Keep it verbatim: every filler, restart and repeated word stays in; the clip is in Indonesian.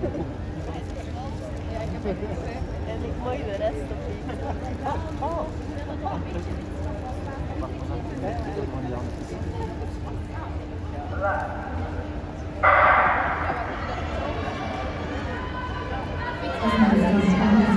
En ik mooi de rest op Terima kasih.